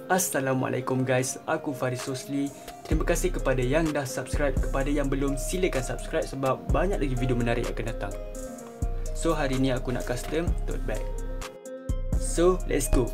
Assalamualaikum guys, aku FARIS ROSLY. Terima kasih kepada yang dah subscribe. Kepada yang belum, silakan subscribe sebab banyak lagi video menarik akan datang. So hari ni aku nak custom tote bag. So let's go.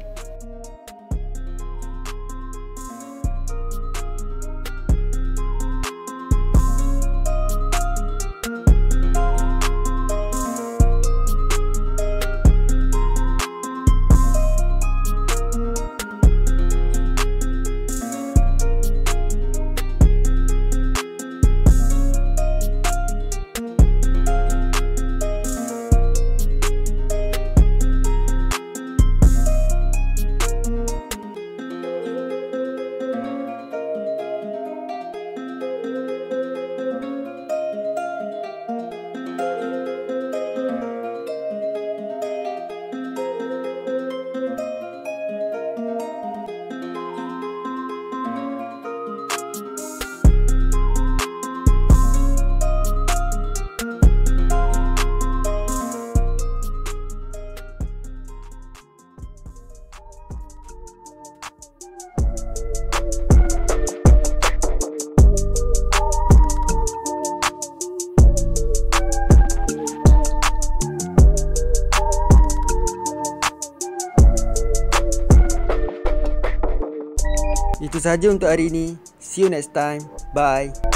Itu sahaja untuk hari ini. See you next time. Bye.